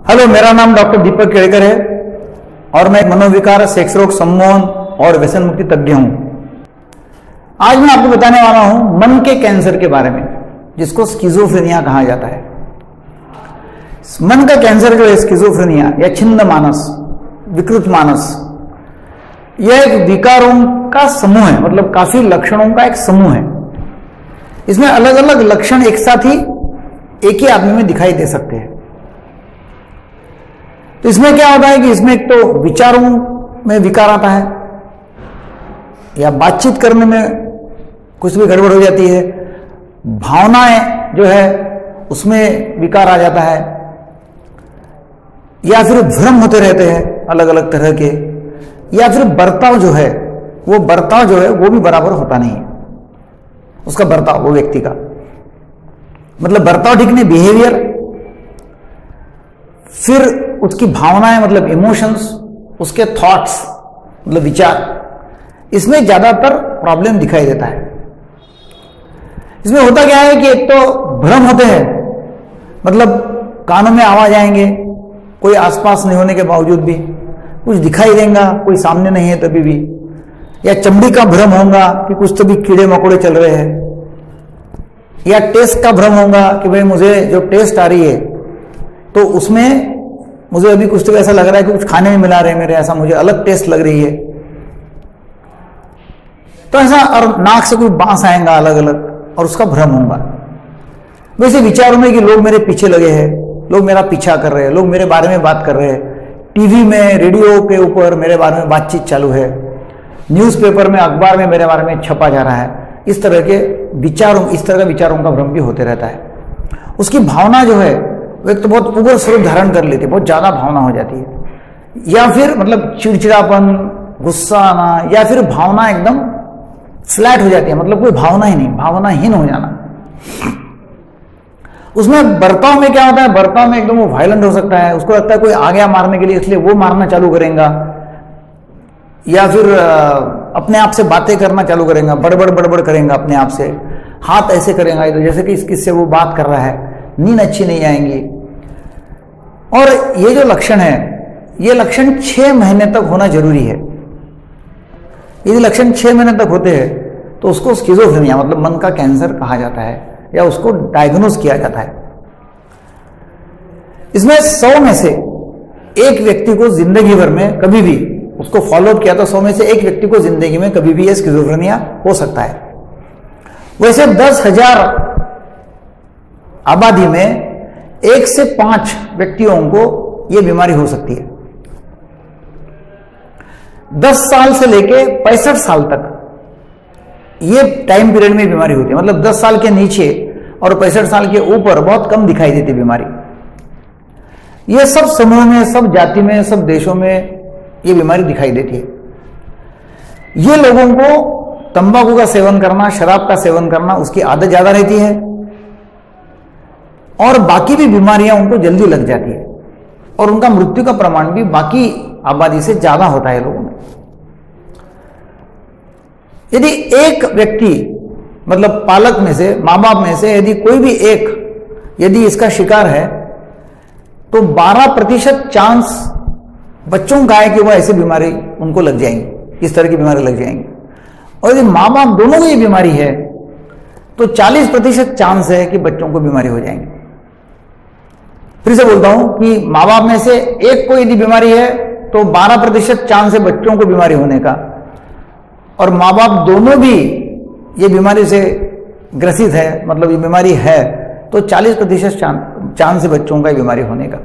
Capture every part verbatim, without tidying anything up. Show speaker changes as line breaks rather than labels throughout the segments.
Hello, मेरा नाम doctor दीपक केड़कर है और मैं एक मनोविकार, सेक्स रोग, सम्मोहन और व्यसन मुक्ति तज्ञ हूं। आज मैं आपको बताने वाला हूं मन के कैंसर के बारे में, जिसको स्किज़ोफ्रेनिया कहा जाता है। मन का कैंसर जो है स्किज़ोफ्रेनिया या छिन्न मानस, विकृत मानस, यह एक विकारों का समूह है, मतलब काफी लक्षणों का एक समूह है। इसमें अलग अलग लक्षण एक साथ ही एक ही आदमी में दिखाई दे सकते हैं। तो इसमें क्या होता है कि इसमें एक तो विचारों में विकार आता है, या बातचीत करने में कुछ भी गड़बड़ हो जाती है, भावनाएं जो है उसमें विकार आ जाता है, या फिर भ्रम होते रहते हैं अलग अलग तरह के, या फिर बर्ताव जो है वो बर्ताव जो है वो भी बराबर होता नहीं है। उसका बर्ताव, वो व्यक्ति का मतलब बर्ताव ठीक नहीं, बिहेवियर, फिर उसकी भावनाएं मतलब इमोशंस, उसके थॉट्स मतलब विचार, इसमें ज्यादातर प्रॉब्लम दिखाई देता है। इसमें होता क्या है कि एक तो भ्रम होते हैं, मतलब कानों में आवाज आएंगे, कोई आसपास नहीं होने के बावजूद भी कुछ दिखाई देगा, कोई सामने नहीं है तभी भी, या चमड़ी का भ्रम होगा कि कुछ तो भी कीड़े मकोड़े चल रहे हैं, या टेस्ट का भ्रम होगा कि भाई मुझे जो टेस्ट आ रही है तो उसमें मुझे अभी कुछ तो ऐसा लग रहा है कि कुछ खाने में मिला रहे हैं मेरे, ऐसा मुझे अलग टेस्ट लग रही है। तो ऐसा, और नाक से कोई बांस आएगा अलग अलग, और उसका भ्रम होगा। वैसे विचारों में कि लोग मेरे पीछे लगे हैं, लोग मेरा पीछा कर रहे हैं, लोग मेरे बारे में बात कर रहे हैं, टीवी में, रेडियो के ऊपर मेरे बारे में बातचीत चालू है, न्यूज़पेपर में, अखबार में मेरे बारे में छपा जा रहा है। इस तरह के विचारों इस तरह के विचारों का भ्रम भी होते रहता है। उसकी भावना जो है वो एक तो बहुत उग्र स्वरूप धारण कर लेती है, बहुत ज्यादा भावना हो जाती है, या फिर मतलब चिड़चिड़ापन, गुस्सा आना, या फिर भावना एकदम फ्लैट हो जाती है, मतलब कोई भावना ही नहीं, भावनाहीन हो जाना। उसमें बर्ताव में क्या होता है, बर्ताव में एकदम वो वायलेंट हो सकता है, उसको लगता है कोई आ गया मारने के लिए, इसलिए वो मारना चालू करेगा, या फिर अपने आप से बातें करना चालू करेगा, बड़बड़ बड़बड़ करेगा अपने आप से, हाथ ऐसे करेगा इधर जैसे कि किससे वो बात कर रहा है, नींद अच्छी नहीं आएंगी। और ये जो लक्षण है, ये लक्षण छह महीने तक होना जरूरी है। यदि लक्षण छह महीने तक होते हैं तो उसको स्किज़ोफ्रेनिया मतलब मन का कैंसर कहा जाता है, या उसको डायग्नोज किया जाता है। इसमें सौ में से एक व्यक्ति को जिंदगी भर में कभी भी उसको फॉलो अप किया तो सौ में से एक व्यक्ति को जिंदगी में कभी भी यह स्किज़ोफ्रेनिया हो सकता है। वैसे दस हजार आबादी में एक से पांच व्यक्तियों को यह बीमारी हो सकती है। दस साल से लेके पैंसठ साल तक ये टाइम पीरियड में बीमारी होती है, मतलब दस साल के नीचे और पैंसठ साल के ऊपर बहुत कम दिखाई देती बीमारी। ये सब समूह में, सब जाति में, सब देशों में ये बीमारी दिखाई देती है। ये लोगों को तंबाकू का सेवन करना, शराब का सेवन करना, उसकी आदत ज्यादा रहती है, और बाकी भी बीमारियां उनको जल्दी लग जाती है, और उनका मृत्यु का प्रमाण भी बाकी आबादी से ज्यादा होता है लोगों में। यदि एक व्यक्ति मतलब पालक में से, माँ बाप में से यदि कोई भी एक यदि इसका शिकार है तो बारह प्रतिशत चांस बच्चों का है कि वो ऐसी बीमारी उनको लग जाएंगी, इस तरह की बीमारी लग जाएंगी। और यदि माँ बाप दोनों को ये बीमारी है तो चालीस प्रतिशत चांस है कि बच्चों को बीमारी हो जाएंगी। फिर से बोलता हूं कि माँ बाप में से एक को यदि बीमारी है तो बारह प्रतिशत चांस है बच्चों को बीमारी होने का, और माँ बाप दोनों भी ये बीमारी से ग्रसित है, मतलब ये बीमारी है, तो चालीस प्रतिशत चांस है बच्चों का बीमारी होने का।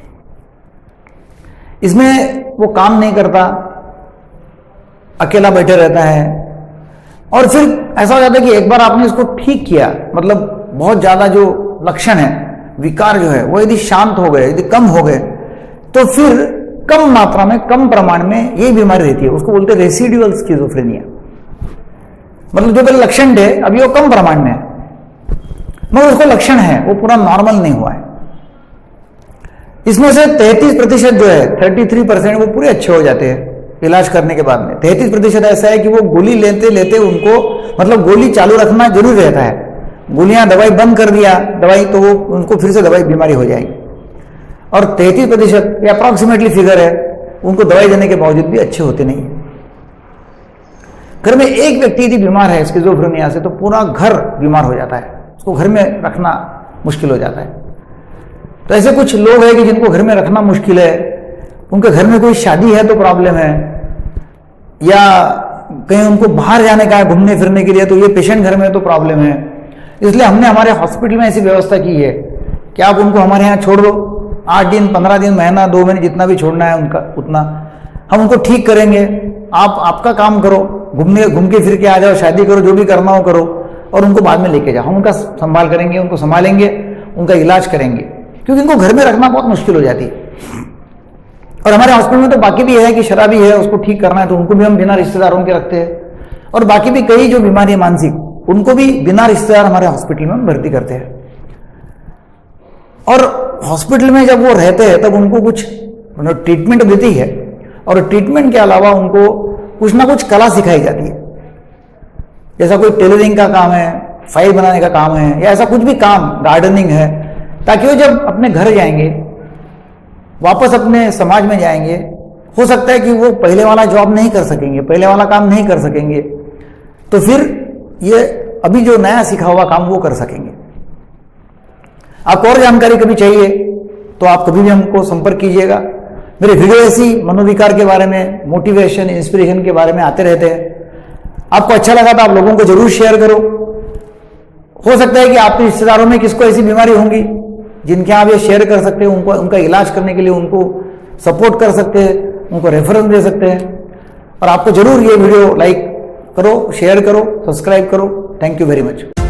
इसमें वो काम नहीं करता, अकेला बैठे रहता है, और फिर ऐसा हो जाता है कि एक बार आपने इसको ठीक किया, मतलब बहुत ज्यादा जो लक्षण है, विकार जो है वो यदि शांत हो गए, यदि कम हो गए, तो फिर कम मात्रा में, कम प्रमाण में ये बीमारी रहती है, उसको बोलते हैं रेसिडुअल स्किज़ोफ्रेनिया। मतलब जो पहले लक्षण थे अभी वो कम प्रमाण में है, मगर उसको लक्षण है, वो पूरा नॉर्मल नहीं हुआ है। इसमें से तैंतीस प्रतिशत जो है, तैंतीस परसेंट वो पूरे अच्छे हो जाते हैं इलाज करने के बाद में। तैंतीस प्रतिशत ऐसा है कि वो गोली लेते लेते उनको, मतलब गोली चालू रखना जरूर रहता है, गोलियां दवाई बंद कर दिया दवाई तो वो उनको फिर से दवाई बीमारी हो जाएगी। और तैंतीस प्रतिशत या अप्रॉक्सीमेटली फिगर है, उनको दवाई देने के बावजूद भी अच्छे होते नहीं है। घर में एक व्यक्ति यदि बीमार है स्किज़ोफ्रेनिया से, तो पूरा घर बीमार हो जाता है, उसको घर में रखना मुश्किल हो जाता है। तो ऐसे कुछ लोग हैं कि जिनको घर में रखना मुश्किल है, उनके घर में कोई शादी है तो प्रॉब्लम है, या कहीं उनको बाहर जाने का है घूमने फिरने के लिए, तो ये पेशेंट घर में तो प्रॉब्लम है। इसलिए हमने हमारे हॉस्पिटल में ऐसी व्यवस्था की है कि आप उनको हमारे यहाँ छोड़ दो, आठ दिन, पंद्रह दिन, महीना, दो महीने, जितना भी छोड़ना है उनका उतना हम उनको ठीक करेंगे। आप आपका काम करो, घूमने घूम के फिर के आ जाओ, शादी करो, जो भी करना हो करो, और उनको बाद में लेके जाओ। हम उनका संभाल करेंगे, उनको संभालेंगे, उनका इलाज करेंगे, क्योंकि इनको घर में रखना बहुत मुश्किल हो जाती है। और हमारे हॉस्पिटल में तो बाकी भी है कि शराबी है, उसको ठीक करना है, तो उनको भी हम बिना रिश्तेदारों के रखते हैं। और बाकी भी कई जो बीमारी है मानसिक, उनको भी बिना रिश्तेदार हमारे हॉस्पिटल में हम भर्ती करते हैं। और हॉस्पिटल में जब वो रहते हैं तब उनको कुछ ट्रीटमेंट देती है, और ट्रीटमेंट के अलावा उनको कुछ ना कुछ कला सिखाई जाती है। जैसा कोई टेलरिंग का काम है, फाइल बनाने का काम है, या ऐसा कुछ भी काम, गार्डनिंग है, ताकि वो जब अपने घर जाएंगे, वापस अपने समाज में जाएंगे, हो सकता है कि वो पहले वाला जॉब नहीं कर सकेंगे, पहले वाला काम नहीं कर सकेंगे, तो फिर ये अभी जो नया सीखा हुआ काम वो कर सकेंगे। आपको और जानकारी कभी चाहिए तो आप कभी भी हमको संपर्क कीजिएगा। मेरे वीडियो ऐसी मनोविकार के बारे में, मोटिवेशन, इंस्पिरेशन के बारे में आते रहते हैं। आपको अच्छा लगा तो आप लोगों को जरूर शेयर करो। हो सकता है कि आपके रिश्तेदारों में किसको ऐसी बीमारी होंगी जिनके आप ये शेयर कर सकते हैं, उनको उनका इलाज करने के लिए उनको सपोर्ट कर सकते हैं, उनको रेफरेंस दे सकते हैं। और आपको जरूर ये वीडियो लाइक करो, शेयर करो, सब्सक्राइब करो। Thank you very much.